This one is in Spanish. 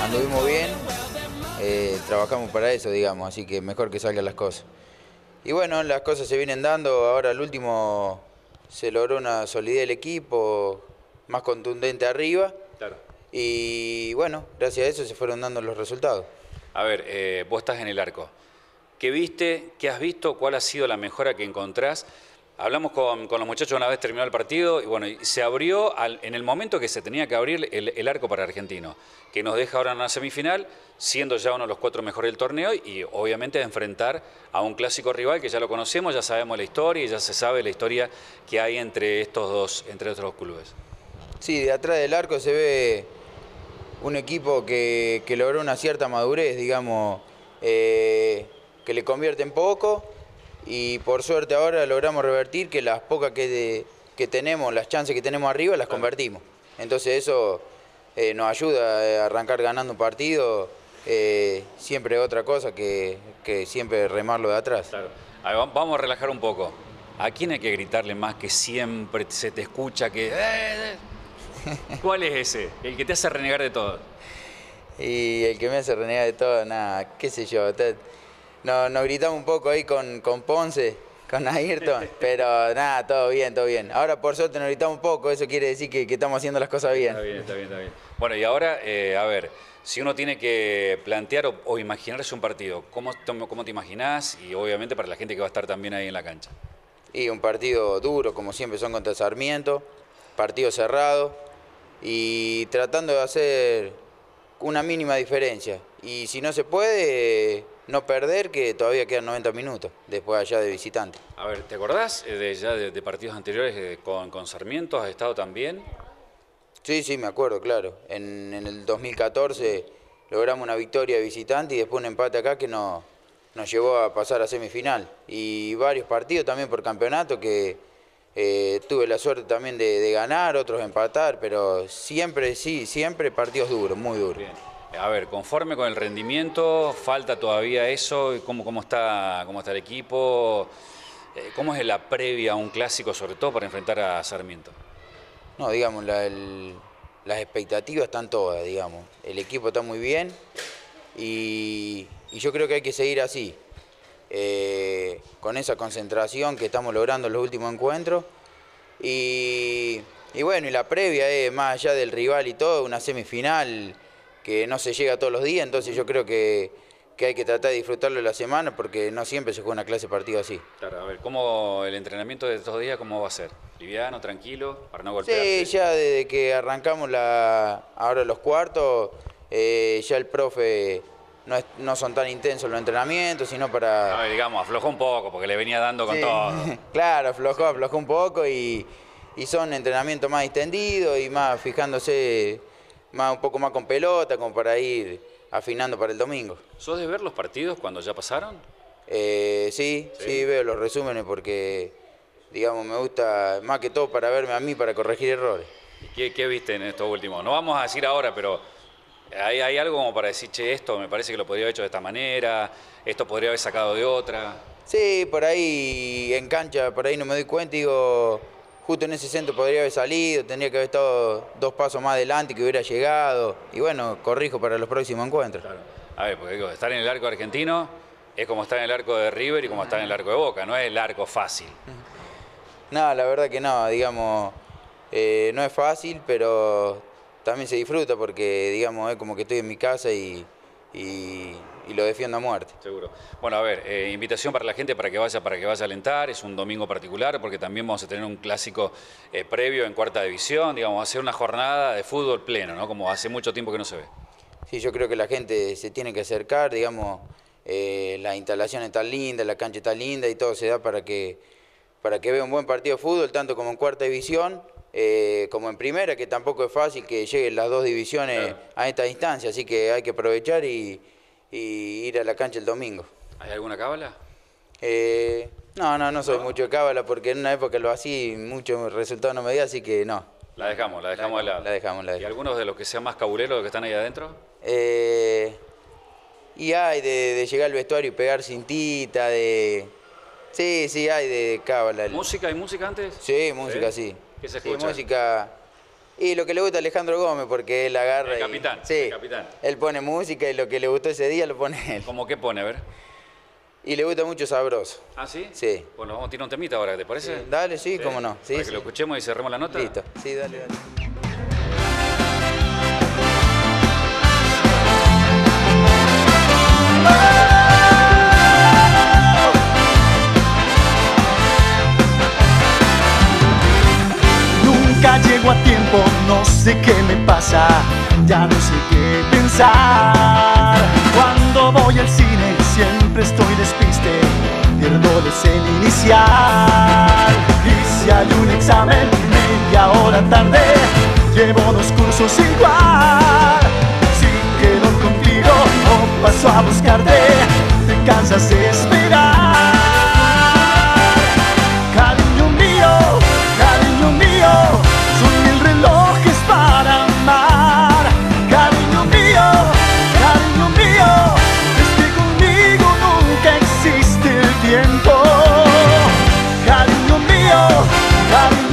anduvimos bien, trabajamos para eso, digamos, así que mejor que salgan las cosas. Y bueno, las cosas se vienen dando, ahora al último se logró una solidez del equipo, más contundente arriba. Claro. Y bueno, gracias a eso se fueron dando los resultados. A ver, vos estás en el arco. ¿Qué viste? ¿Qué has visto? ¿Cuál ha sido la mejora que encontrás? Hablamos con los muchachos una vez terminado el partido y bueno, se abrió en el momento que se tenía que abrir el arco para Argentino, que nos deja ahora en una semifinal, siendo ya uno de los 4 mejores del torneo y obviamente enfrentar a un clásico rival que ya lo conocemos, ya sabemos la historia y ya se sabe la historia que hay entre estos dos clubes. Sí, de atrás del arco se ve un equipo que logró una cierta madurez, digamos, que le convierte en poco. Y por suerte ahora logramos revertir que las pocas que tenemos, las chances que tenemos arriba, las convertimos. Entonces eso nos ayuda a arrancar ganando un partido, siempre otra cosa que siempre remarlo de atrás. Claro. A ver, vamos a relajar un poco. ¿A quién hay que gritarle más que siempre se te escucha que... ¿Cuál es ese? El que te hace renegar de todo. Y el que me hace renegar de todo, nada, qué sé yo. Nos gritamos un poco ahí con Ponce, con Ayrton, pero nada, todo bien, todo bien. Ahora por suerte nos gritamos un poco, eso quiere decir que estamos haciendo las cosas bien. Está bien, está bien, está bien. Bueno, y ahora, a ver, si uno tiene que plantear o imaginarse un partido, ¿cómo te imaginás? Y obviamente para la gente que va a estar también ahí en la cancha. Y un partido duro, como siempre son contra Sarmiento, partido cerrado y tratando de hacer una mínima diferencia. Y si no se puede, no perder, que todavía quedan 90 minutos, después allá de visitante. A ver, ¿te acordás de partidos anteriores con Sarmiento? ¿Has estado también? Sí, me acuerdo, claro. En el 2014 logramos una victoria de visitante y después un empate acá que nos llevó a pasar a semifinal. Y varios partidos también por campeonato que tuve la suerte también de ganar, otros empatar, pero siempre, sí, siempre partidos duros, muy duros. Bien. A ver, conforme con el rendimiento, falta todavía eso, ¿cómo está el equipo? ¿Cómo es la previa a un clásico, sobre todo para enfrentar a Sarmiento? No, digamos, las expectativas están todas, digamos. El equipo está muy bien y yo creo que hay que seguir así, con esa concentración que estamos logrando en los últimos encuentros. Y bueno, y la previa es, más allá del rival y todo, una semifinal que no se llega todos los días, entonces yo creo que hay que tratar de disfrutarlo de la semana porque no siempre se juega una clase de partido así. Claro, a ver, ¿cómo el entrenamiento de estos días cómo va a ser? ¿Liviano, tranquilo, para no golpearse? Sí, ya desde que arrancamos ahora los cuartos, ya el profe no son tan intensos los entrenamientos, sino para... A ver, digamos, aflojó un poco porque le venía dando con todo. Claro, aflojó un poco y son entrenamientos más extendidos y más fijándose un poco más con pelota, como para ir afinando para el domingo. ¿Sos de ver los partidos cuando ya pasaron? Sí, veo los resúmenes porque, digamos, me gusta más que todo para verme a mí, para corregir errores. ¿Y qué viste en estos últimos? No vamos a decir ahora, pero ¿hay algo como para decir, che, esto me parece que lo podría haber hecho de esta manera, esto podría haber sacado de otra? Sí, por ahí en cancha, por ahí no me doy cuenta y digo... Justo en ese centro podría haber salido, tendría que haber estado 2 pasos más adelante que hubiera llegado. Y bueno, corrijo para los próximos encuentros. Claro. A ver, porque digo, estar en el arco argentino es como estar en el arco de River y como estar en el arco de Boca, no es el arco fácil. No, la verdad que no, digamos, no es fácil, pero también se disfruta porque, digamos, es como que estoy en mi casa y lo defiendo a muerte. Seguro. Bueno, a ver, invitación para la gente para que vaya a alentar, es un domingo particular porque también vamos a tener un clásico previo en cuarta división, digamos, va a ser una jornada de fútbol pleno, ¿no? Como hace mucho tiempo que no se ve. Sí, yo creo que la gente se tiene que acercar, digamos, la instalación está linda, la cancha está linda y todo se da para que vea un buen partido de fútbol, tanto como en cuarta división, como en primera, que tampoco es fácil que lleguen las 2 divisiones a esta instancia, así que hay que aprovechar y ir a la cancha el domingo. ¿Hay alguna cábala? No soy mucho de cábala porque en una época lo hacía y muchos resultados no me dio, así que no. La dejamos de lado. La dejamos. ¿Y algunos de los que sean más cabuleros, los que están ahí adentro? Y hay de llegar al vestuario y pegar cintita, Sí, hay de cábala. ¿Música? ¿Hay música antes? Sí, música, sí. ¿Qué se escucha? Sí, música... Y lo que le gusta a Alejandro Gómez, porque él agarra El capitán, sí, el capitán. Él pone música y lo que le gustó ese día lo pone él. ¿Cómo qué pone? A ver. Y le gusta mucho Sabroso. ¿Ah, sí? Sí. Bueno, vamos a tirar un temita ahora, ¿te parece? Sí, dale, sí, cómo no. Sí, Para sí. que lo escuchemos y cerremos la nota. Listo. Sí, dale. Nunca llego a tiempo, no sé qué me pasa, ya no sé qué pensar. Cuando voy al cine siempre estoy despiste, pierdo la escena inicial. Y si hay un examen media hora tarde, llevo 2 cursos igual. Si quedo contigo o paso a buscarte, te cansas de esperar. Cariño mío, son 1000 relojes para amar. Cariño mío, es que conmigo nunca existe el tiempo. Cariño mío,